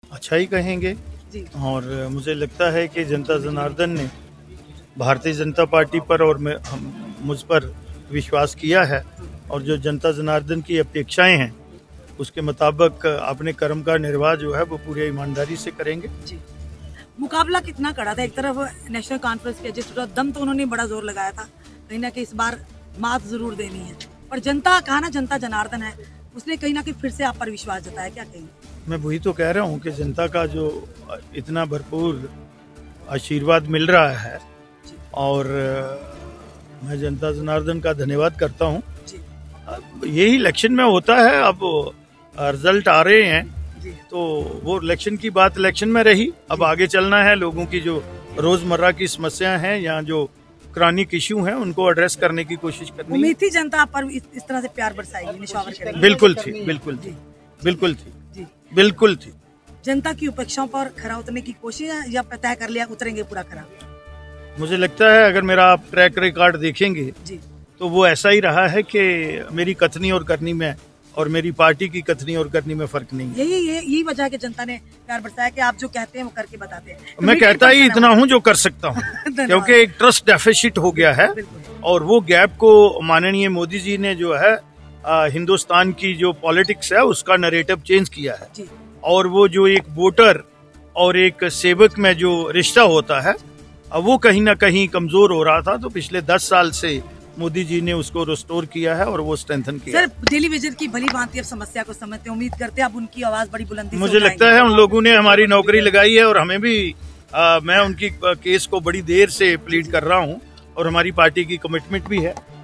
अच्छा ही कहेंगे। जी और मुझे लगता है कि जनता जनार्दन ने भारतीय जनता पार्टी पर और मुझ पर विश्वास किया है, और जो जनता जनार्दन की अपेक्षाएं हैं उसके मुताबिक अपने कर्म का निर्वाह जो है वो पूरी ईमानदारी से करेंगे। जी। मुकाबला कितना कड़ा था? एक तरफ नेशनल कॉन्फ्रेंस के एजेंट दम तो उन्होंने बड़ा जोर लगाया था, कहीं ना कहीं इस बार मात जरूर देनी है, पर जनता कहा ना, जनता जनार्दन है, उसने कहीं ना कहीं फिर से आप पर विश्वास जताया, क्या कहेंगे? मैं वही तो कह रहा हूँ कि जनता का जो इतना भरपूर आशीर्वाद मिल रहा है, और मैं जनता जनार्दन का धन्यवाद करता हूँ। यही इलेक्शन में होता है। अब रिजल्ट आ रहे हैं तो वो इलेक्शन की बात इलेक्शन में रही। अब आगे चलना है, लोगों की जो रोजमर्रा की समस्याएं हैं या जो क्रॉनिक इश्यू हैं उनको एड्रेस करने की कोशिश करनी है। उम्मीद थी जनता आप पर इस तरह से प्यार बरसाएगी, निशावर करेगी? बिल्कुल थी, बिल्कुल थी, बिल्कुल थी, बिल्कुल थी। जनता की उपेक्षाओं पर खरा उतरने की कोशिश है या तय कर लिया उतरेंगे पूरा खरा? मुझे लगता है अगर मेरा आप ट्रैक रिकॉर्ड देखेंगे तो वो ऐसा ही रहा है कि मेरी कथनी और करनी में और मेरी पार्टी की कथनी और करनी में फर्क नहीं है। यही वजह है कि जनता ने प्यार बरसाया कि आप जो कहते हैं वो करके बताते हैं। तो मैं कहता ही इतना हूं जो कर सकता हूं क्योंकि एक ट्रस्ट डेफिसिट हो गया है, और वो गैप को माननीय मोदी जी ने जो है हिंदुस्तान की जो पॉलिटिक्स है उसका नरेटिव चेंज किया है, और वो जो एक वोटर और एक सेवक में जो रिश्ता होता है वो कहीं ना कहीं कमजोर हो रहा था। तो पिछले 10 साल से मोदी जी ने उसको रिस्टोर किया है और वो स्ट्रेंथन किया। सर, दिल्ली विजन की भली भांति अब समस्या को समझते, उम्मीद करते हैं अब उनकी आवाज बड़ी बुलंदी मुझे लगता है उन लोगों ने हमारी नौकरी लगाई है, और हमें भी मैं उनकी केस को बड़ी देर से प्लीड कर रहा हूं, और हमारी पार्टी की कमिटमेंट भी है